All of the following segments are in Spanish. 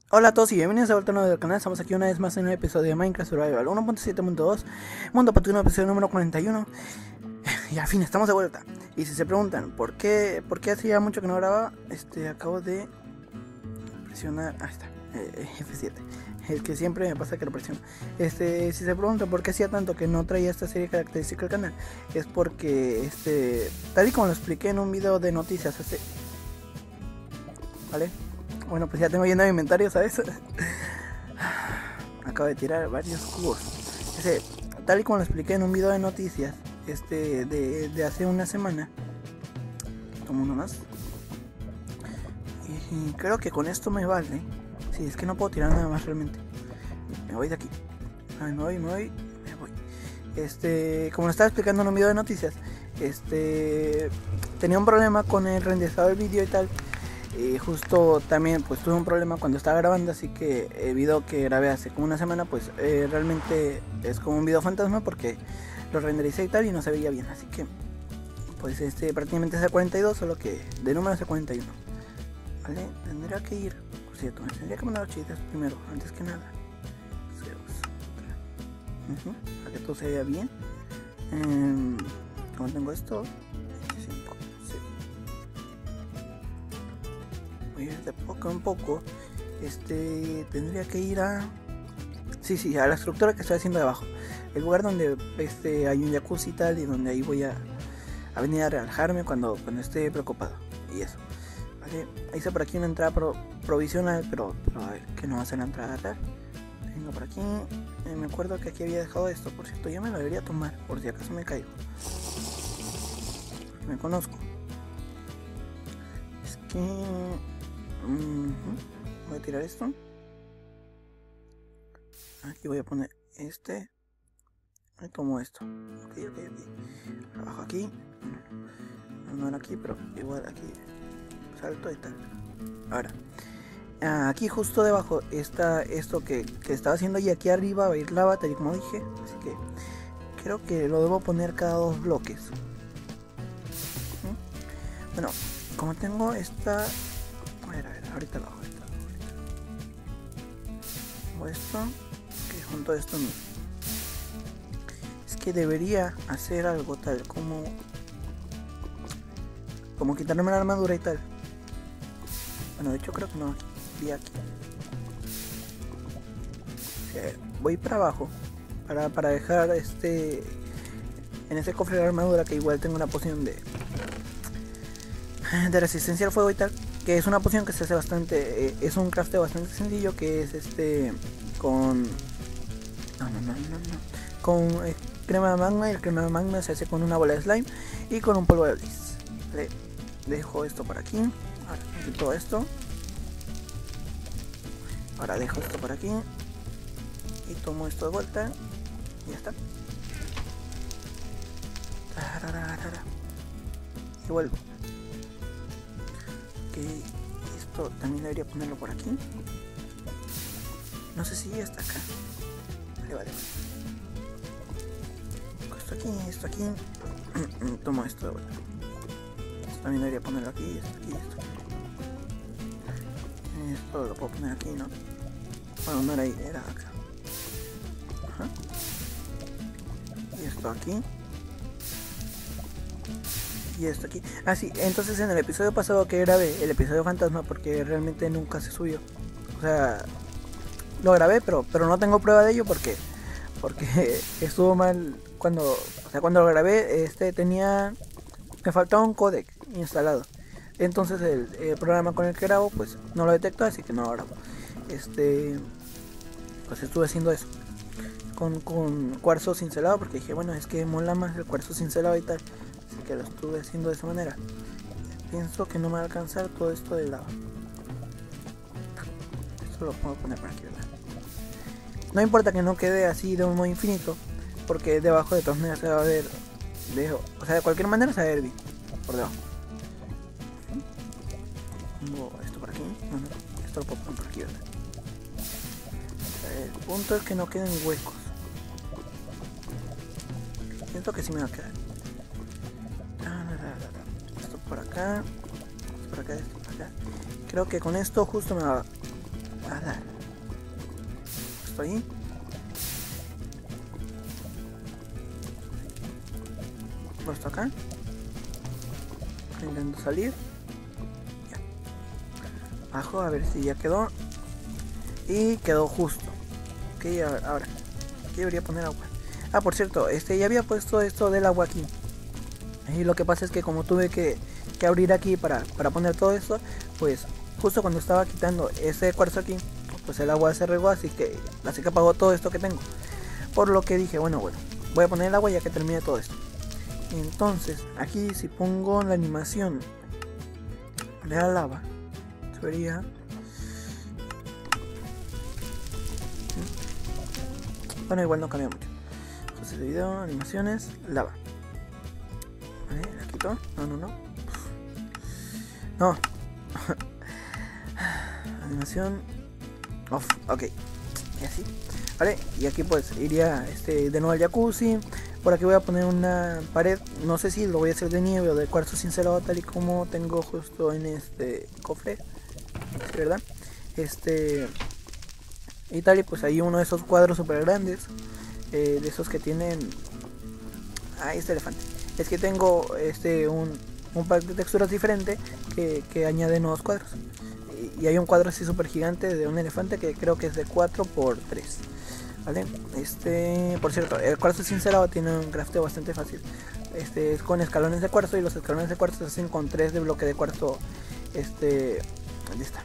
Hola a todos y bienvenidos a vuelta nuevo del canal. Estamos aquí una vez más en un episodio de Minecraft Survival 1.7.2 Mundo Patruno, episodio número 41. Y al fin estamos de vuelta. Y si se preguntan ¿por qué hacía mucho que no grababa? Acabo de presionar, ahí está, F7. Es que siempre me pasa que lo presiono. Si se preguntan por qué hacía tanto que no traía esta serie característica al canal, es porque tal y como lo expliqué en un video de noticias ¿vale? Bueno, pues ya tengo lleno de inventario, ¿sabes? Acabo de tirar varios cubos. Tal y como lo expliqué en un video de noticias de hace una semana. Tomo uno más. Y creo que con esto me vale. Sí, es que no puedo tirar nada más realmente. Me voy de aquí. Me voy. Como lo estaba explicando en un video de noticias, tenía un problema con el renderizado del vídeo y tal. Y justo también pues tuve un problema cuando estaba grabando, así que el video que grabé hace como una semana pues realmente es como un video fantasma porque lo rendericé y tal y no se veía bien, así que pues prácticamente es el 42, solo que de número es el 41. Vale, tendría que ir, por cierto, me tendría que mandar los chistes primero, antes que nada. Para que todo se vea bien. Como tengo esto, 25, sí. Voy a ir de poco en poco. Tendría que ir a... Sí, a la estructura que estoy haciendo de abajo. El lugar donde hay un jacuzzi y tal, y donde ahí voy a venir a relajarme cuando esté preocupado. Y eso. Vale, hice por aquí una entrada provisional, pero a ver, que no va a ser la entrada real. Tengo por aquí. Me acuerdo que aquí había dejado esto, por cierto, yo me lo debería tomar, por si acaso me caigo. Me conozco. Es que... voy a tirar esto. Aquí voy a poner y tomo esto. Ok. Abajo aquí. No era aquí, pero igual aquí. Salto y tal. Ahora. Aquí justo debajo está esto que estaba haciendo, y aquí arriba va a ir lava, tal y como dije. Así que creo que lo debo poner cada 2 bloques. Bueno, como tengo esta... A ver, ahorita lo hago. Hago esto, que junto a esto mismo. Es que debería hacer algo tal como quitarme la armadura y tal. Bueno, de hecho creo que no. Vi aquí. Voy para abajo para dejar en ese cofre de la armadura, que igual tengo una poción de resistencia al fuego y tal, que es una poción que se hace bastante, es un crafteo bastante sencillo, que es con con crema de magma, y el crema de magma se hace con una bola de slime y con un polvo de bliss. Vale, dejo esto por aquí. Ahora quito esto. Ahora dejo esto por aquí y tomo esto de vuelta y ya está. Y vuelvo. Ok, esto también debería ponerlo por aquí. No sé si está acá. Vale. Esto aquí. Tomo esto de vuelta. Esto también debería ponerlo aquí, esto aquí. Esto lo puedo poner aquí, ¿no? Bueno, no era ahí, era acá. Ajá. Y esto aquí. Y esto aquí. Sí, entonces en el episodio pasado que grabé, el episodio fantasma, porque realmente nunca se subió. O sea, lo grabé, pero no tengo prueba de ello porque estuvo mal cuando lo grabé. Me faltaba un codec instalado. Entonces el programa con el que grabo pues no lo detectó, así que no lo grabo. Pues estuve haciendo eso con cuarzo cincelado, porque dije, bueno, es que mola más el cuarzo cincelado y tal, así que lo estuve haciendo de esa manera. Pienso que no me va a alcanzar todo esto de lava. Esto lo puedo poner por aquí, ¿verdad? No importa que no quede así de un modo infinito, porque debajo de todas maneras se va a ver, o sea, de cualquier manera se va a ver bien por debajo. Pongo esto por aquí. No, esto lo puedo poner por aquí, ¿verdad? El punto es que no queden huecos. Siento que sí me va a quedar. Esto por acá. Esto por acá. Creo que con esto justo me va. a dar esto ahí. Puesto acá. Intento salir. Ya. Bajo a ver si ya quedó. Y quedó justo. Ok, ahora. Aquí debería poner agua. Ah, por cierto, ya había puesto esto del agua aquí. Y lo que pasa es que como tuve que abrir aquí para poner todo esto, pues justo cuando estaba quitando ese cuarzo aquí, pues el agua se regó, así que apagó todo esto que tengo. Por lo que dije, bueno, voy a poner el agua ya que termine todo esto. Entonces, aquí si pongo la animación de la lava, se vería... Bueno, igual no cambia mucho. Entonces, de video, animaciones, lava. Vale, la quito. No. Animación off, ok. Y así. Vale, y aquí pues iría de nuevo al jacuzzi. Por aquí voy a poner una pared. No sé si lo voy a hacer de nieve o de cuarzo cincelado, tal y como tengo justo en este cofre. ¿Sí, verdad? Y tal, y pues hay uno de esos cuadros super grandes. De esos que tienen... Ah, este elefante. Es que tengo un pack de texturas diferente que añade nuevos cuadros. Y hay un cuadro así super gigante de un elefante que creo que es de 4×3. ¿Vale? Por cierto, el cuarzo cincelado tiene un crafteo bastante fácil. Es con escalones de cuarzo, y los escalones de cuarzo se hacen con 3 de bloque de cuarzo. ¿Dónde está?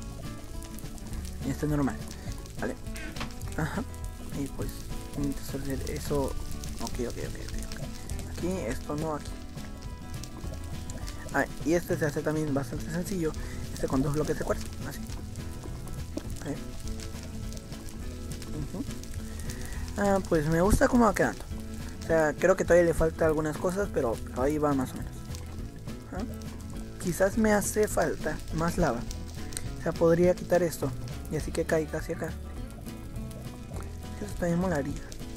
Normal. ¿Vale? Ajá. Y pues hacer eso. Ok. Aquí, esto no, aquí. Ah, y se hace también bastante sencillo. Con 2 bloques de cuarzo. Así. ¿Vale? Ah, pues me gusta cómo va quedando. O sea, creo que todavía le falta algunas cosas, pero ahí va más o menos. ¿Ah? Quizás me hace falta más lava. O sea, podría quitar esto y así que caiga hacia acá. Eso también molaría.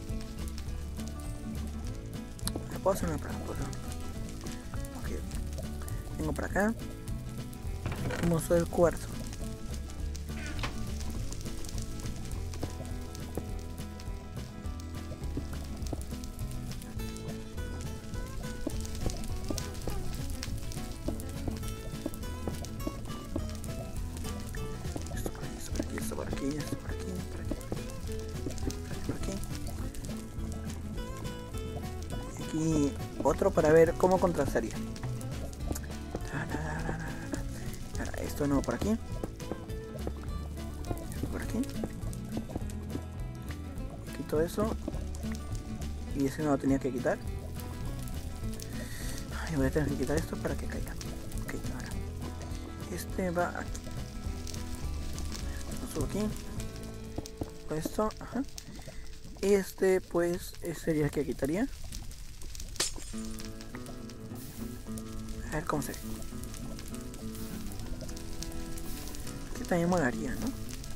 Puedo hacer una prueba. Ok. Vengo para acá. Como uso el cuarzo. Esto por aquí. Aquí otro para ver cómo contrastaría. Esto no por aquí. Esto por aquí. Quito eso. Y ese no lo tenía que quitar. Y voy a tener que quitar esto para que caiga. Ok, ahora. Va aquí. Lo subo aquí. Esto, ajá. Pues sería el que quitaría. A ver cómo se ve. Que también molaría, ¿no?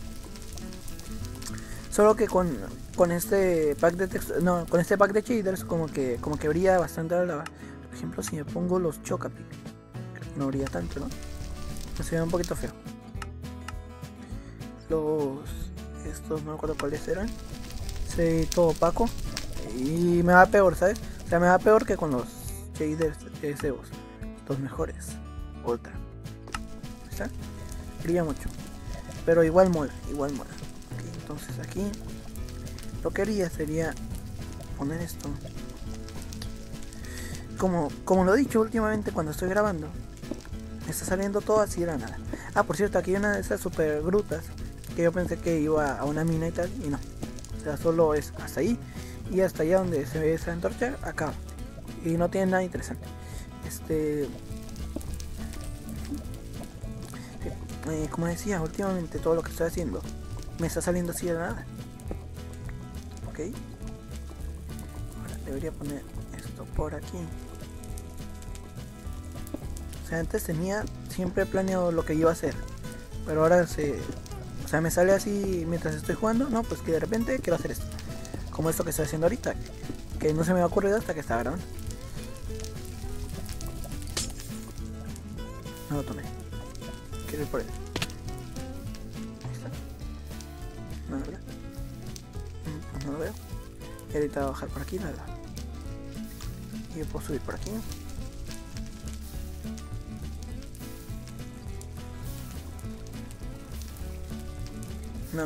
Solo que con este pack de texturas, no, con este pack de shaders como que brilla bastante la lava. Por ejemplo, si me pongo los Chocapic, no brilla tanto, ¿no? Pues se ve un poquito feo. Estos no me acuerdo cuáles eran. Se ve todo opaco y me va peor, ¿sabes? O sea, me va peor que con los shaders esos, los mejores. Ultra. ¿Está? Brilla mucho, pero igual mola. Okay, entonces aquí lo que haría sería poner esto. Como lo he dicho últimamente cuando estoy grabando, me está saliendo todo así de la nada. Ah, por cierto, aquí hay una de esas super grutas que yo pensé que iba a una mina y tal, y no. O sea, solo es hasta ahí y hasta allá donde se ve esa antorcha, acá. Y no tiene nada interesante. Como decía, últimamente todo lo que estoy haciendo me está saliendo así de la nada. Ok. Ahora debería poner esto por aquí. O sea, antes tenía siempre planeado lo que iba a hacer, pero ahora o sea, me sale así mientras estoy jugando. No, pues que de repente quiero hacer esto, como esto que estoy haciendo ahorita, que no se me va a ocurrir hasta que estaba grabando. No lo tomé. Quiero ir por él. Ahí está. Y ahorita voy a bajar por aquí, nada. Y yo puedo subir por aquí. No.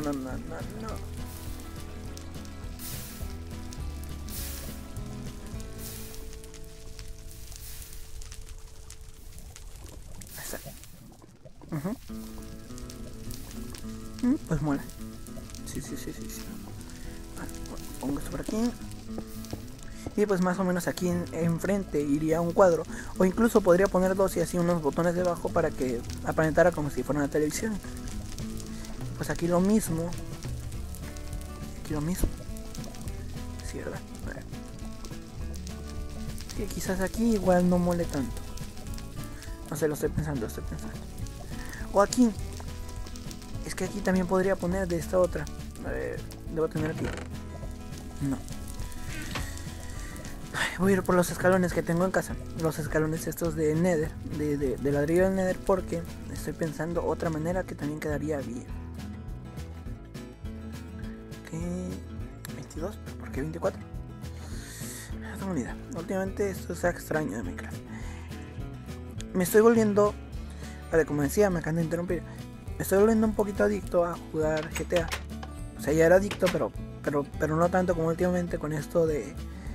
Pues mola. Sí. Vale, pongo esto por aquí. Y pues más o menos aquí enfrente iría un cuadro. O incluso podría poner dos y así unos botones debajo para que aparentara como si fuera una televisión. Pues aquí lo mismo. Sí, ¿verdad? Sí, quizás aquí igual no mole tanto. No sé, lo estoy pensando. O aquí. Es que aquí también podría poner de esta otra. A ver, debo tener aquí. No. Voy a ir por los escalones que tengo en casa. Los escalones estos de Nether. De ladrillo del Nether. Porque estoy pensando otra manera que también quedaría bien. Ok. 22. ¿Por qué 24? No tengo ni idea. Últimamente esto es extraño de Minecraft. Me estoy volviendo... Vale, como decía, me acaban de interrumpir. Me estoy volviendo un poquito adicto a jugar GTA. O sea, ya era adicto, pero no tanto como últimamente con esto de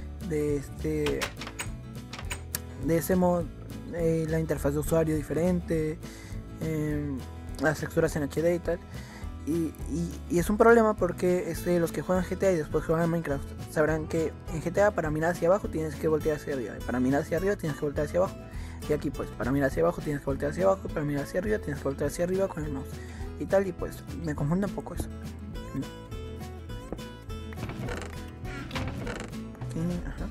ese modo, la interfaz de usuario diferente, las texturas en HD y tal. Y es un problema porque los que juegan GTA y después juegan Minecraft sabrán que en GTA para mirar hacia abajo tienes que voltear hacia arriba, y para mirar hacia arriba tienes que voltear hacia abajo. Y aquí pues para mirar hacia abajo tienes que voltear hacia abajo, y para mirar hacia arriba tienes que voltear hacia arriba con el mouse y tal, y pues me confunde un poco eso. Ajá.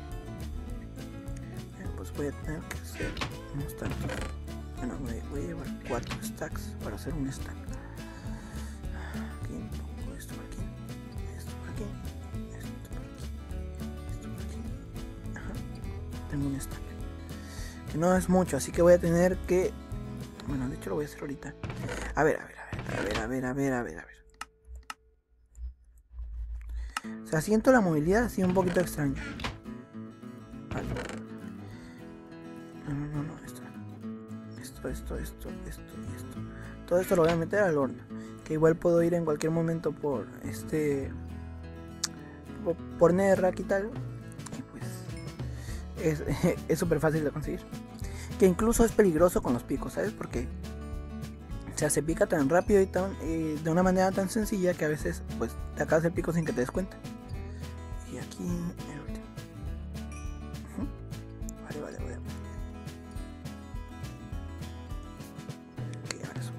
Pues voy a tener que hacer unos tantos. Bueno, voy a llevar 4 stacks para hacer un stack. Aquí pongo esto por aquí, esto por aquí, esto por aquí, esto por aquí. Ajá. Tengo un stack que no es mucho, así que voy a tener que... Bueno, de hecho lo voy a hacer ahorita. A ver. O sea, siento la movilidad así un poquito extraña. Vale. No, esto. Todo esto lo voy a meter al horno. Que igual puedo ir en cualquier momento por por Netherrack y tal. Y pues es súper fácil de conseguir. Que incluso es peligroso con los picos, ¿sabes? Porque o sea, se pica tan rápido y de una manera tan sencilla que a veces pues te acabas el pico sin que te des cuenta. Y aquí el último. Vale, voy a... Ok, ahora subo.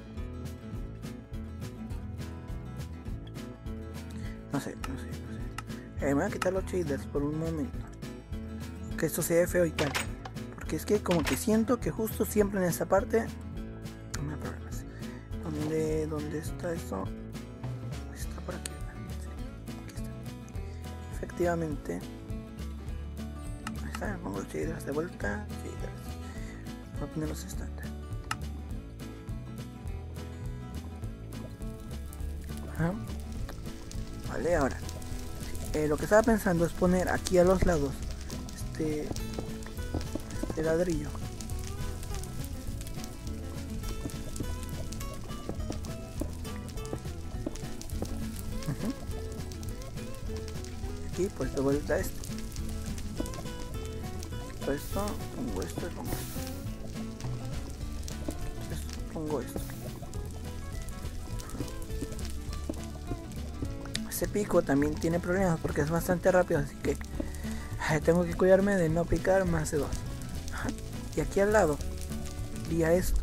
No sé. Me voy a quitar los shaders por un momento. Que esto se ve feo y tal. Porque es que como que siento que justo siempre en esta parte no hay problemas. ¿Dónde está esto? Está por aquí. Sí, aquí está. Efectivamente. Ahí está, me pongo los shaders de vuelta. Voy a poner los estándar. Vale, ahora. Lo que estaba pensando es poner aquí a los lados este ladrillo. Aquí pues de vuelta esto. Pongo esto y pongo esto. Pongo esto. Este pico también tiene problemas porque es bastante rápido, así que tengo que cuidarme de no picar más de 2. Y aquí al lado iría esto.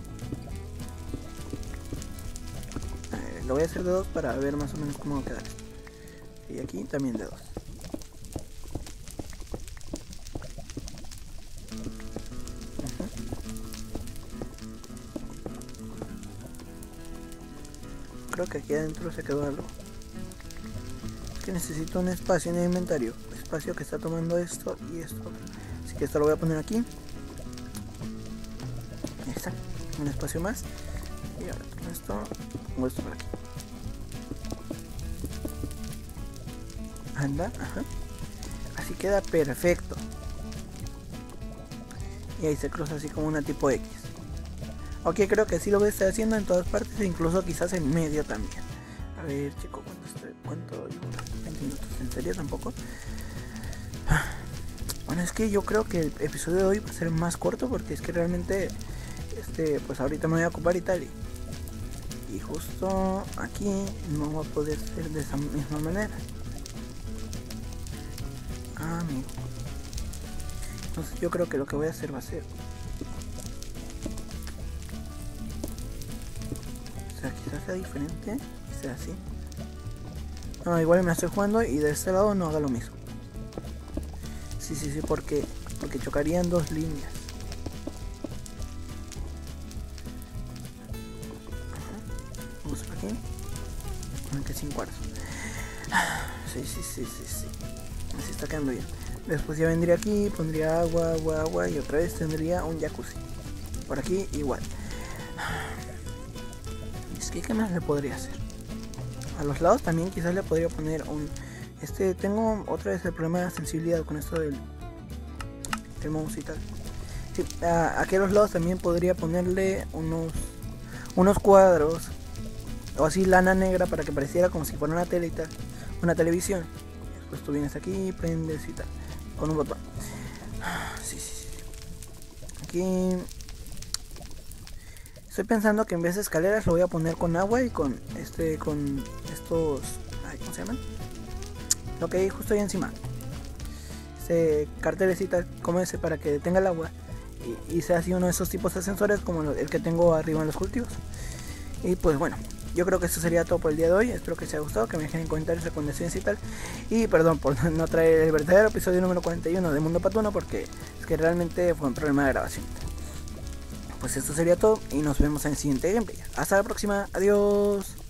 Lo voy a hacer de 2 para ver más o menos cómo va a quedar. Y aquí también de 2. Creo que aquí adentro se quedó algo. Es que necesito un espacio en el inventario. Espacio que está tomando esto y esto. Así que esto lo voy a poner aquí. Ahí está. Un espacio más. Y ahora con esto pongo esto por aquí. Anda, ajá. Así queda perfecto. Y ahí se cruza así como una tipo X. Ok, creo que sí lo voy a estar haciendo en todas partes, incluso quizás en medio también. A ver, chico, ¿cuánto llevo? 20 minutos, ¿en serio tampoco? Bueno, es que yo creo que el episodio de hoy va a ser más corto porque es que realmente, pues ahorita me voy a ocupar y tal. Y justo aquí no va a poder ser de esa misma manera. Ah, amigo. Entonces yo creo que lo que voy a hacer va a ser... O sea, quizás sea diferente, sea así. No, igual me estoy jugando y de este lado no haga lo mismo. Sí, porque chocarían dos líneas. Vamos por aquí. Aunque sin cuarzo. Sí. Así está quedando bien. Después ya vendría aquí, pondría agua y otra vez tendría un jacuzzi. Por aquí igual. Es que ¿qué más le podría hacer? A los lados también quizás le podría poner un... tengo otra vez el problema de sensibilidad con esto del mouse y tal. Sí, aquí a los lados también podría ponerle unos cuadros o así lana negra para que pareciera como si fuera una tele y tal, una televisión. Después tú vienes aquí, prendes y tal, con un botón. Sí. Aquí estoy pensando que en vez de escaleras lo voy a poner con agua y con estos, ¿cómo se llaman? Lo que hay justo ahí encima. Carteles y tal, como ese, para que detenga el agua y sea así uno de esos tipos de ascensores como el que tengo arriba en los cultivos. Y pues bueno, yo creo que eso sería todo por el día de hoy. Espero que les haya gustado, que me dejen en comentarios recomendaciones y tal. Y perdón por no traer el verdadero episodio número 41 de Mundo Patuno, porque es que realmente fue un problema de grabación. Pues esto sería todo y nos vemos en el siguiente gameplay. Hasta la próxima, adiós.